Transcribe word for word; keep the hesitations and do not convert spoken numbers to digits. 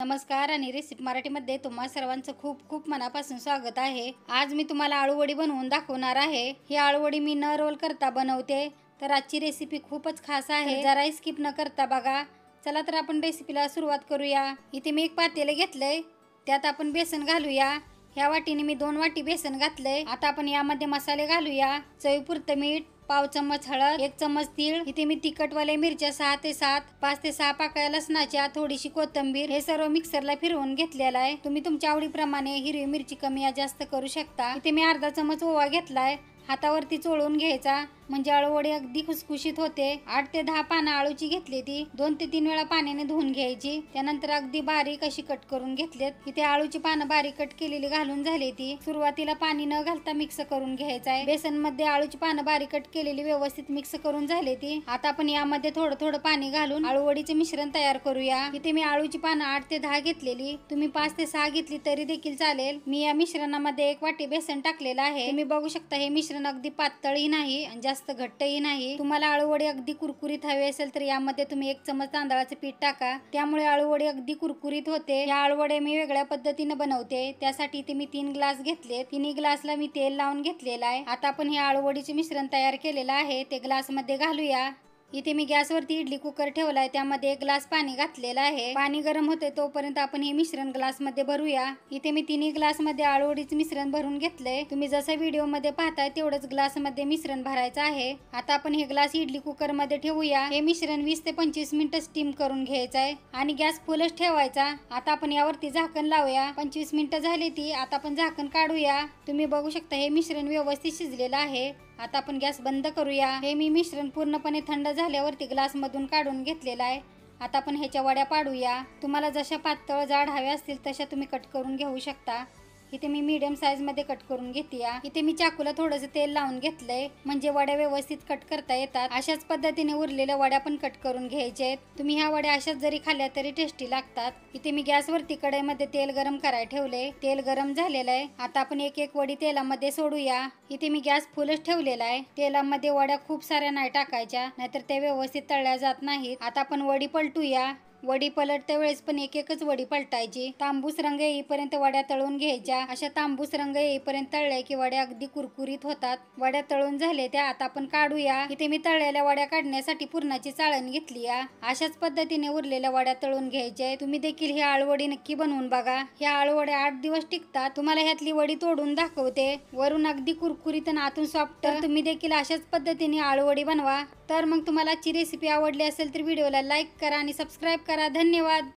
नमस्कार आणि रेसिपी मराठीमध्ये तुम्हा सर्वांचं खूप खूप मनापासून स्वागत आहे। आज मी तुम्हाला आळूवडी बनवून दाखवणार आहे। ही आळूवडी मी न रोल करता बनवते, तर आजची रेसिपी खूपच खास आहे, जरा स्किप न करता बघा। चला तर आपण रेसिपीला सुरुवात करूया। इथे मी एक पातेले घेतले, त्यात आपण बेसन घालूया। ह्या वाटीने मी दोन वाटी बेसन घातले। आता आपण यामध्ये मसाले घालूया। चवीपुरतं मीठ, पाव चम्मच हळद, एक चम्मच तीळ, इथे मी तिखटवाले मिरच्या सहा ते सात, पाच ते सहा पाकळ्या लसणाच्या, थोडीशी कोथिंबीर, हे सर्व मिक्सरला फिरवून घेतलेला आहे। तुम्ही तुमच्या आवडीप्रमाणे हिरवी मिरची कमी या जास्त करू शकता। इथे मी अर्धा चम्मच ओवा घेतलाय, हातावरती चोळून घ्यायचा, म्हणजे आळूवडी अगदी खुसखुशीत होते। आठ ते दहा पानं आळूची घेतली, ती दोन ते तीन वेळा पाण्याने धुवून घ्यायची। त्यानंतर अगदी बारीक अशी कट करून घेतलेत। इथे आळूची पानं बारीक कट केलेली घालून झाली ती। सुरुवातीला पाणी न घालता मिक्स करून घ्यायचं आहे। बेसन मध्ये आळूची पानं बारीक कट केलेली व्यवस्थित मिक्स करून झाली ती। आता आपण यामध्ये थोडं थोडं पाणी घालून आळूवडीचे मिश्रण तयार करूया। इथे मी आळूची पानं आठ ते दहा घेतलेली, तुम्ही पाच ते सहा घेतली तरी देखील चालेल। मी या मिश्रणामध्ये एक वाटी बेसन टाकलेलं आहे। तुम्ही बघू शकता हे मिश्रण अगदी पातळही नाही आणि जास्त घट्टही नाही। तुम्हाला आळूवडी अगदी कुरकुरीत हवी असेल तर यामध्ये तुम्ही एक चमच तांदळाचे पीठ टाका, त्यामुळे आळूवडी अगदी कुरकुरीत होते। या आळूवडे मी वेगळ्या पद्धतीने बनवते, त्यासाठी इथे मी तीन ग्लास घेतले। तिन्ही ग्लासला मी तेल लावून घेतलेलं आहे। आता आपण हे आळूवडीचे मिश्रण तयार केलेलं आहे ते ग्लास मध्ये घालूया। इथे मी गॅसवरती इडली कुकर ठेवलाय, त्यामध्ये एक ग्लास पाणी घातलेलं आहे। पाणी गरम होते तोपर्यंत आपण हे मिश्रण ग्लास मध्ये भरूया। इथे मी तिन्ही ग्लास मध्ये आळूवडीचे मिश्रण भरून घेतलंय। तुम्ही जसं व्हिडिओ मध्ये पाहताय तेवढंच ग्लास मध्ये मिश्रण भरायचं आहे। आता आपण हे ग्लास इडली कुकर मध्ये ठेवूया। हे मिश्रण वीस ते पंचवीस मिनिटं स्टीम करून घ्यायचं आहे आणि गॅस फुलच ठेवायचा। आता आपण यावरती झाकण लावूया। पंचवीस मिनिटं झाली ती, आता आपण झाकण काढूया। तुम्ही बघू शकता हे मिश्रण व्यवस्थित शिजलेलं आहे। आता आपण गॅस बंद करूया। हे मी मिश्रण पूर्णपणे थंड झाल्यावरती ग्लास मधून काढून घेतलेलं आहे। आता आपण ह्याच्या वड्या पाडूया। तुम्हाला जशा पातळ जाड हव्या असतील तशा तुम्ही कट करून घेऊ शकता। इथे मी मीडियम साईज मध्ये कट करून घेतल्या। इथे मी चाकूला थोडंसं तेल लावून घेतलंय, म्हणजे वड्या व्यवस्थित कट करता येतात। अशाच पद्धतीने उरलेल्या वड्या पण कट करून घ्यायचे आहेत। तुम्ही ह्या वड्या अशाच जरी खाल्ल्या तरी टेस्टी लागतात। इथे मी गॅसवरती कढईमध्ये तेल गरम करायला ठेवले, तेल गरम झालेलं आहे। आता आपण एक एक वडी तेलामध्ये सोडूया। इथे मी गॅस फुलच ठेवलेला आहे। तेलामध्ये वड्या खूप साऱ्या नाही टाकायच्या, नाहीतर ते व्यवस्थित तळल्या जात नाहीत। आता आपण वडी पलटूया। वडी पलटते वेळेस पण एक एकच वडी पलटायची। तांबूस रंग येईपर्यंत वड्या तळून घ्यायच्या। अशा तांबूस रंग येईपर्यंत तळल्या की वड्या अगदी कुरकुरीत होतात। वड्या तळून झाले त्या आता आपण काढूया। इथे मी तळलेल्या वड्या काढण्यासाठी पुरणाची चाळण घेतली आहे। अशाच पद्धतीने उरलेल्या वड्या तळून घ्यायच्या। तुम्ही देखील ही आळूवडी नक्की बनवून बघा। ह्या आळूवड्या आठ दिवस टिकतात। तुम्हाला ह्यातली वडी तोडून दाखवते, वरून अगदी कुरकुरीत आणि आतून सॉफ्ट। तर तुम्ही देखील अशाच पद्धतीने आळूवडी बनवा। तर मग तुम्हाला आजची रेसिपी आवडली असेल तर व्हिडिओला लाईक करा आणि सबस्क्राईब करा। धन्यवाद।